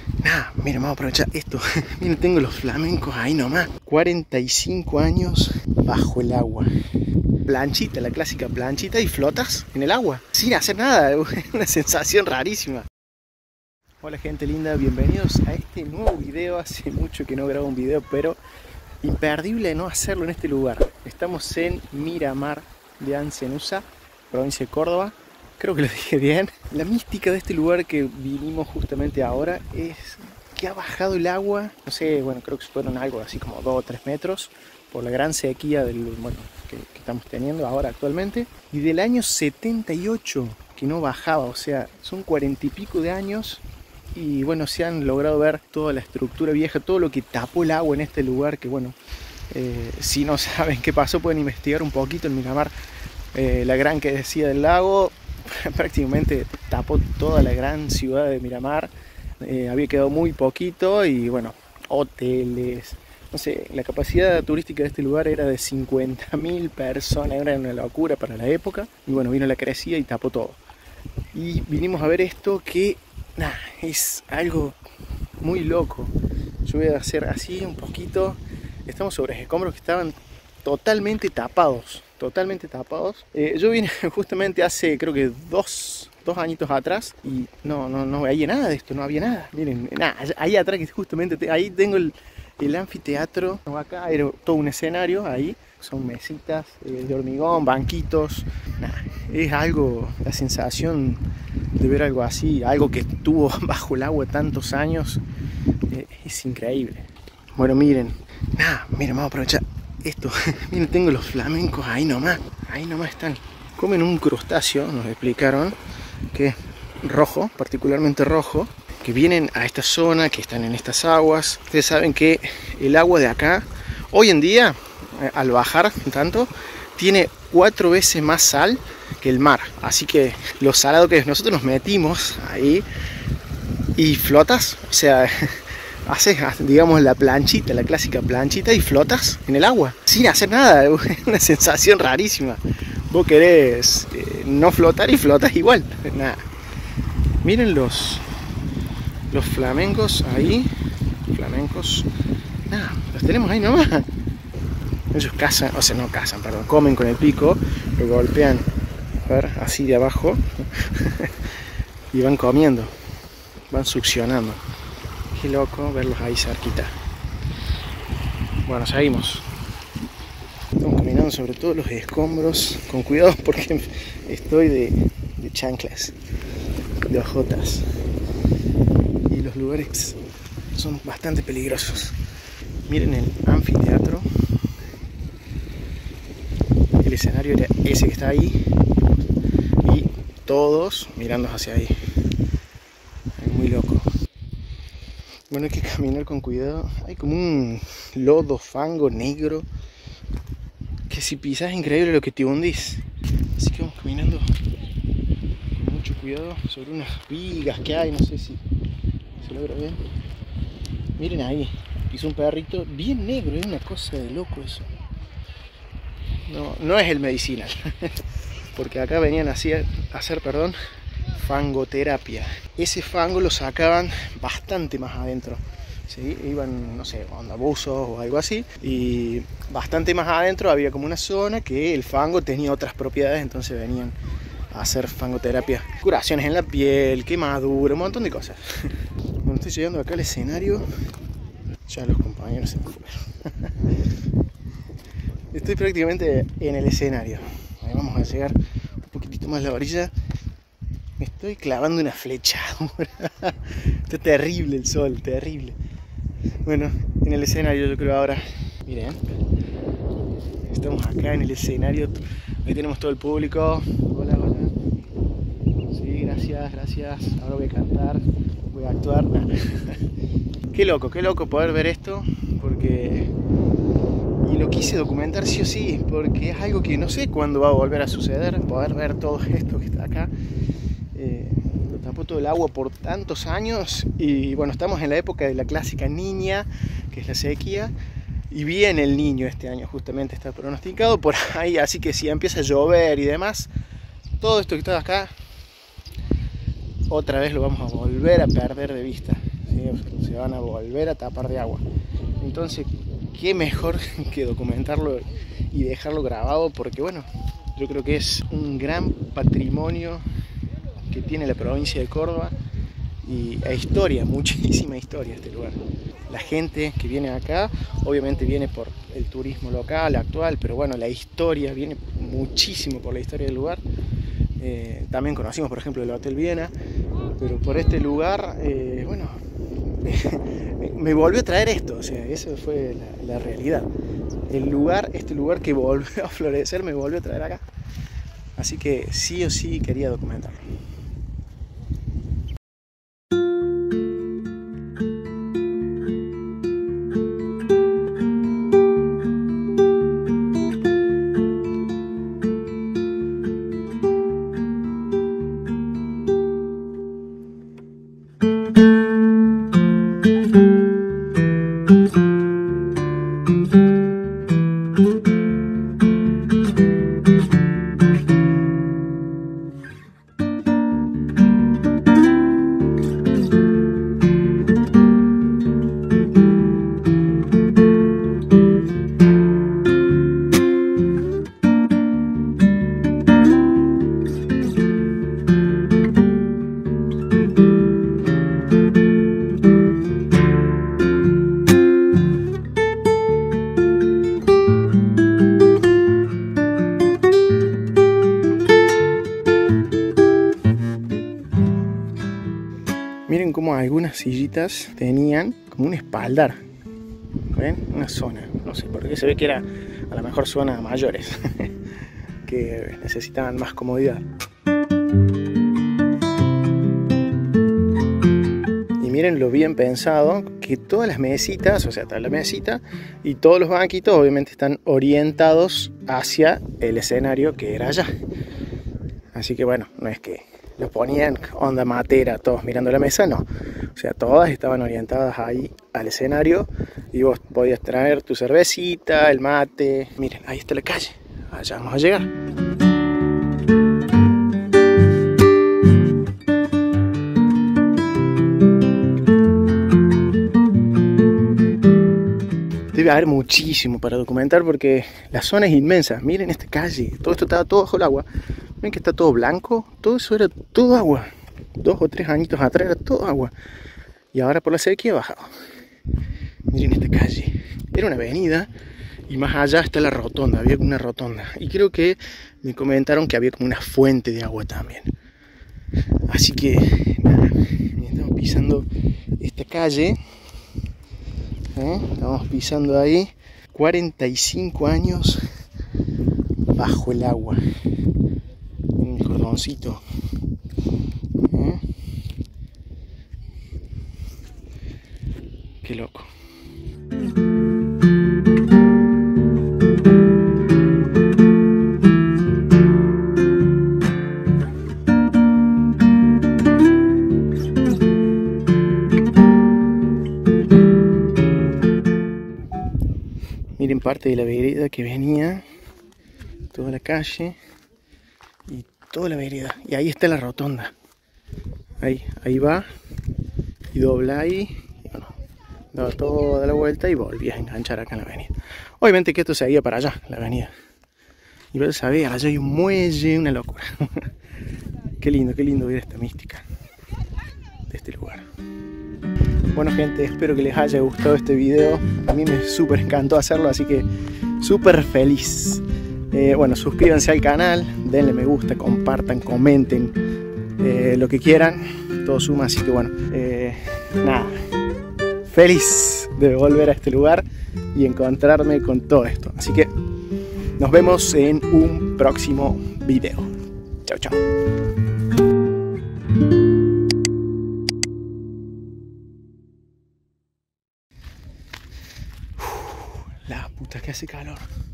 Nada, mira, vamos a aprovechar esto. Miren, tengo los flamencos ahí nomás. 45 años bajo el agua. Planchita, la clásica planchita, y flotas en el agua sin hacer nada. Una sensación rarísima. Hola gente linda, bienvenidos a este nuevo video. Hace mucho que no grabo un video, pero imperdible no hacerlo en este lugar. Estamos en Miramar de Ancenusa, provincia de Córdoba. Creo que lo dije bien. La mística de este lugar que vinimos justamente ahora es que ha bajado el agua, no sé, bueno, creo que fueron algo así como 2 o 3 metros por la gran sequía que estamos teniendo ahora actualmente. Y del año 78 que no bajaba, o sea, son 40 y pico de años. Y bueno, se han logrado ver toda la estructura vieja, todo lo que tapó el agua en este lugar, que bueno, si no saben qué pasó pueden investigar un poquito en Miramar. La gran que decía del lago prácticamente tapó toda la gran ciudad de Miramar. Había quedado muy poquito y bueno, hoteles, no sé, la capacidad turística de este lugar era de 50.000 personas, era una locura para la época. Y bueno, vino la crecida y tapó todo. Y vinimos a ver esto que es algo muy loco. Yo voy a hacer así un poquito. Estamos sobre escombros que estaban totalmente tapados. Yo vine justamente hace creo que dos añitos atrás y no veía nada de esto, no había nada. Miren, ahí atrás que justamente ahí tengo el anfiteatro. Acá era todo un escenario, ahí son mesitas de hormigón, banquitos. Es algo, la sensación de ver algo así, algo que estuvo bajo el agua tantos años, es increíble. Bueno, miren, vamos a aprovechar esto. Miren, tengo los flamencos ahí nomás están. Comen un crustáceo, nos explicaron, que es rojo, particularmente rojo, que vienen a esta zona, que están en estas aguas. Ustedes saben que el agua de acá, hoy en día, al bajar tanto, tiene 4 veces más sal que el mar. Así que lo salado que es, nosotros nos metimos ahí y flotas, o sea, haces, digamos, la planchita, la clásica planchita, y flotas en el agua sin hacer nada. Es una sensación rarísima. Vos querés no flotar y flotas igual. Miren los flamencos ahí. Los tenemos ahí nomás. Ellos cazan, o sea, no cazan, perdón, comen con el pico, lo golpean, a ver, así de abajo, y van comiendo, van succionando. Qué loco verlos ahí cerquita. Bueno, seguimos. Estamos caminando sobre todos los escombros, con cuidado porque estoy de chanclas, de ojotas, y los lugares son bastante peligrosos. Miren el anfiteatro. El escenario era ese que está ahí y todos mirando hacia ahí. Es muy loco. Bueno, hay que caminar con cuidado. Hay como un lodo, fango negro, que si pisas es increíble lo que te hundís. Así que vamos caminando con mucho cuidado sobre unas vigas que hay. No sé si se logra bien. Miren ahí, pisó un perrito bien negro. Es una cosa de loco eso. No es el medicinal, porque acá venían a hacer fangoterapia. Ese fango lo sacaban bastante más adentro, ¿sí? Iban, no sé, onda buzos o algo así, y bastante más adentro había como una zona que el fango tenía otras propiedades, entonces venían a hacer fangoterapia. Curaciones en la piel, quemadura, un montón de cosas. Cuando estoy llegando acá al escenario, ya los compañeros se me fueron. Estoy prácticamente en el escenario. Ahí vamos a llegar un poquitito más a la orilla. Me estoy clavando una flechadura. Está terrible el sol, terrible. Bueno, en el escenario yo creo ahora. Miren, estamos acá en el escenario. Ahí tenemos todo el público. Hola. Sí, gracias. Ahora voy a cantar, voy a actuar. Qué loco poder ver esto, porque... Y lo quise documentar sí o sí, porque es algo que no sé cuándo va a volver a suceder, poder ver todo esto que está acá. Lo tapó todo el agua por tantos años y bueno, estamos en la época de la clásica niña, que es la sequía, y viene el niño este año, justamente está pronosticado por ahí, así que si empieza a llover y demás, todo esto que está acá, otra vez lo vamos a volver a perder de vista. ¿sí? Se van a volver a tapar de agua. Entonces, qué mejor que documentarlo y dejarlo grabado, porque bueno, yo creo que es un gran patrimonio que tiene la provincia de Córdoba e historia, muchísima historia este lugar. La gente que viene acá obviamente viene por el turismo local, actual, pero bueno, la historia viene muchísimo por la historia del lugar. También conocimos, por ejemplo, el Hotel Viena, pero por este lugar, bueno, me volvió a traer esto, o sea, eso fue la realidad. Este lugar que volvió a florecer me volvió a traer acá. Así que sí o sí quería documentarlo. Miren cómo algunas sillitas tenían como un espaldar. ¿Ven? Una zona. No sé por qué, se ve que era a lo mejor zona mayores que necesitaban más comodidad. Y miren lo bien pensado que todas las mesitas, o sea, toda la mesita y todos los banquitos obviamente están orientados hacia el escenario que era allá. Así que bueno, no es que lo ponían onda matera, todos mirando la mesa, no. O sea, todas estaban orientadas ahí al escenario y vos podías traer tu cervecita, el mate. Miren, ahí está la calle, allá vamos a llegar. Debe haber muchísimo para documentar porque la zona es inmensa. Miren esta calle, todo esto estaba todo bajo el agua. Ven que está todo blanco, todo eso era todo agua. 2 o 3 añitos atrás era todo agua. Y ahora por la sequía ha bajado. Miren esta calle. Era una avenida y más allá está la rotonda, había una rotonda. Y creo que me comentaron que había como una fuente de agua también. Así que nada, estamos pisando esta calle. Estamos pisando ahí 45 años bajo el agua. Un cordoncito. Qué loco. Miren parte de la vereda que venía, toda la calle y toda la vereda. Y ahí está la rotonda. Ahí va y dobla ahí. Y bueno, daba toda la vuelta y volvía a enganchar acá en la avenida. Obviamente que esto seguía para allá, la avenida. Y vos sabés, allá hay un muelle, una locura. Qué lindo ver esta mística de este lugar. Bueno gente, espero que les haya gustado este video. A mí me súper encantó hacerlo, así que súper feliz. Bueno, suscríbanse al canal, denle me gusta, compartan, comenten, lo que quieran. Todo suma, así que bueno, nada. Feliz de volver a este lugar y encontrarme con todo esto. Así que nos vemos en un próximo video. Chao, chao. La puta que hace calor.